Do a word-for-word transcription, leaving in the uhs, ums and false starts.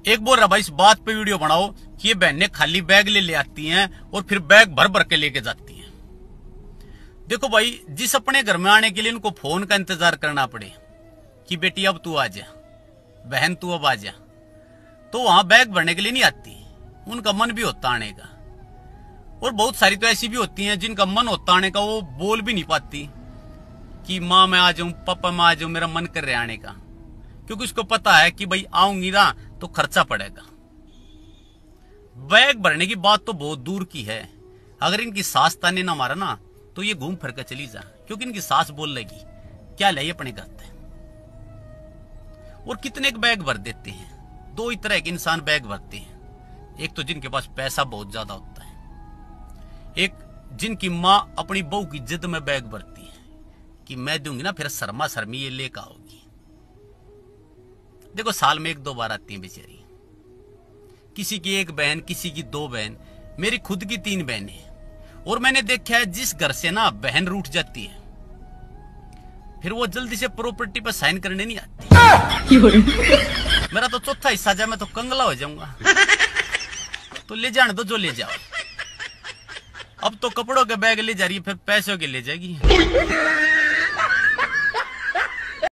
एक बोल रहा भाई इस बात पे वीडियो बनाओ कि ये बहनें खाली बैग ले ले आती हैं और फिर बैग भर भर के लेके जाती हैं। देखो भाई, जिस अपने घर में आने के लिए उनको फोन का इंतजार करना पड़े कि बेटी अब तू आ जा, बहन तू अब आ जा, तो वहां बैग भरने के लिए नहीं आती। उनका मन भी होता आने का। और बहुत सारी तो ऐसी भी होती हैं जिनका मन होता आने का, वो बोल भी नहीं पाती कि माँ मैं आ जाऊं, पापा मैं आ जाऊं, मेरा मन कर रहा है आने का, क्योंकि उसको पता है कि भाई आऊंगी ना तो खर्चा पड़ेगा। बैग भरने की बात तो बहुत दूर की है। अगर इनकी सास ताने ना मारा ना तो ये घूम फिर कर चली जा, क्योंकि इनकी सास बोल लेगी क्या ले अपने घर पे। और कितने बैग भर देते हैं। दो ही तरह के इंसान बैग भरते हैं। एक तो जिनके पास पैसा बहुत ज्यादा होता है, एक जिनकी माँ अपनी बहू की जिद में बैग भरती है कि मैं दूंगी ना फिर शर्मा शर्मी ये लेकर आओगी। देखो साल में एक दो बार आती है बेचारी, किसी की एक बहन, किसी की दो बहन। मेरी खुद की तीन बहनें, और मैंने देखा है जिस घर से ना बहन रूठ जाती है फिर वो जल्दी से प्रॉपर्टी पर साइन करने नहीं आती। मेरा तो चौथा हिस्सा जाए मैं तो कंगला हो जाऊंगा। तो ले जाने दो जो ले जाओ। अब तो कपड़ों के बैग ले जा रही है, फिर पैसों के ले जाएगी।